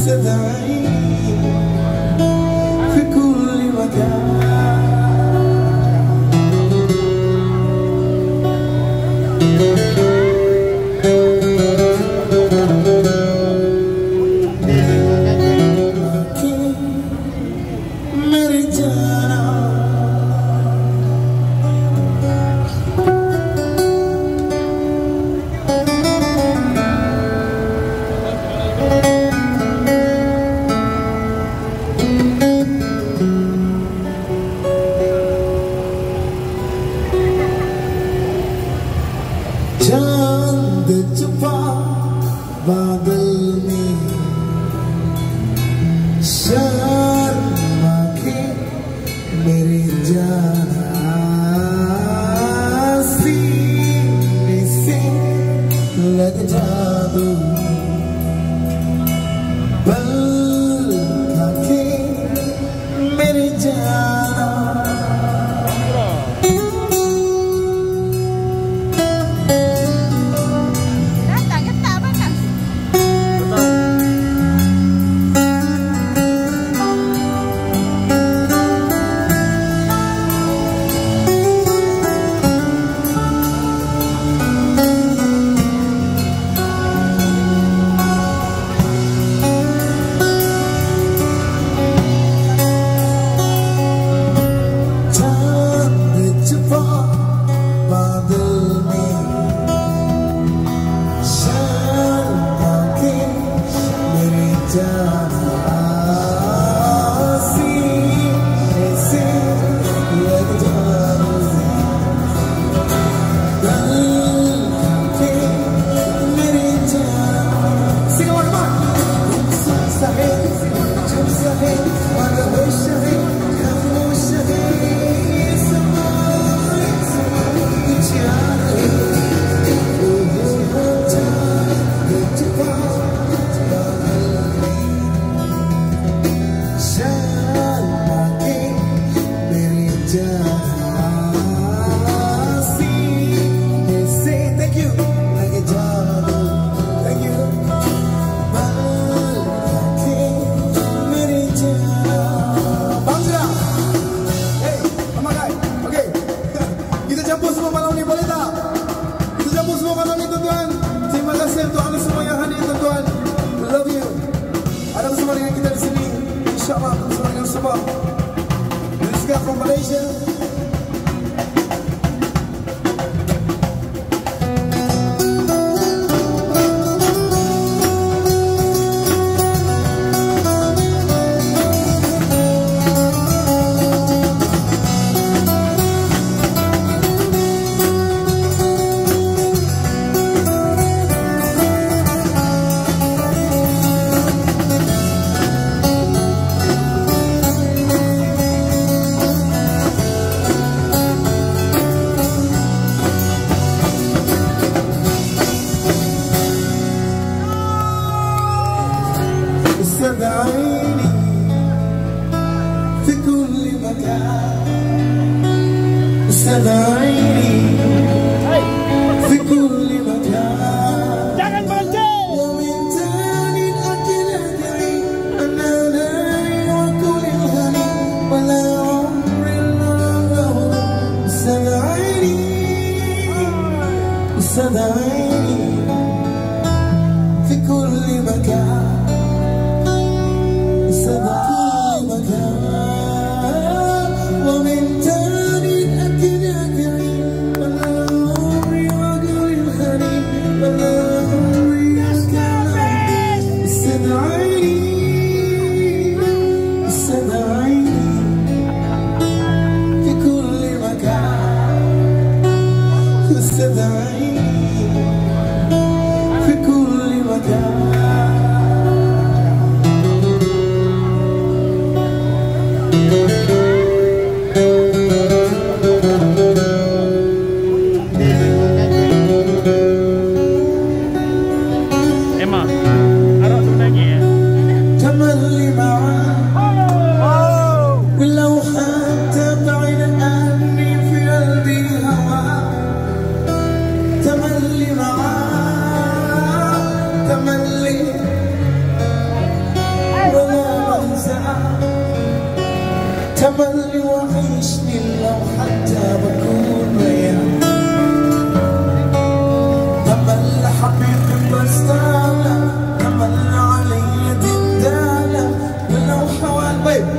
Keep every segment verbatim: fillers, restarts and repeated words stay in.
चांद छुपा बादल में शर्मा के मेरी जाना सीने से लग जादू बल के मेरी जाना from Malaysia. صدعيني في كل مكان صدعيني في كل مكان ومن تاني الأكل الجري أنا ناي وكل الغني ولا عمر الله صدعيني صدعيني في كل مكان ومن تاني الأكل الجري تملي وعيشني لو حتى بكون وياك، تملي حبيبي بستاهلك، تملي علي تندالك ولو حوال بيبي،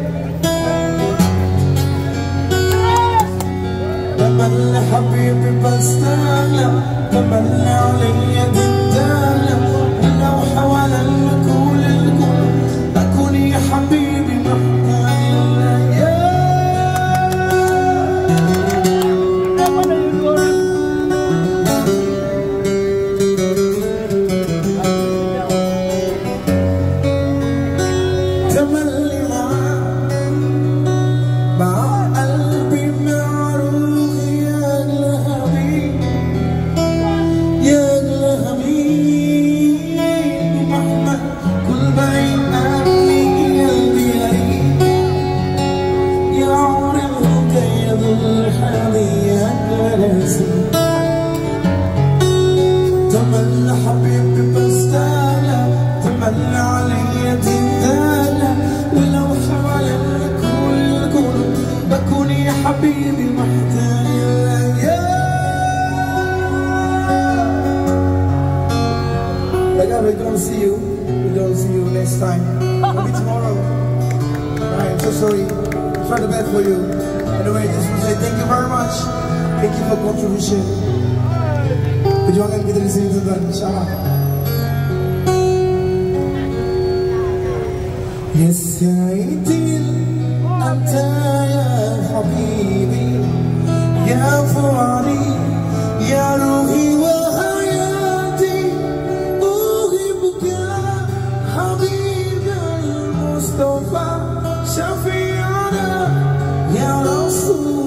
تملي حبيبي بستاهلك، تملي علي تندالك ولو حوال الكل الكل بكون يا حبيبي محتاج تملي حبيبي بستاهلك، تملي علي تندالك ولو حوالي الكل الكل بكون يا حبيبي محتاج لك. Like I we're gonna see you, we're gonna see you next time, maybe tomorrow. Alright, so sorry, I'll try the best for you. Anyway, just want to say thank you very much. Thank you for contribution. Perjuangan kita di sini tuan-tuan, insyaallah. Ya Sayyidil anta ya habibi, ya fuadi, ya ruhi wa hayati, uhibbuka habibal Mustafa, syafi'ana ya Rasul.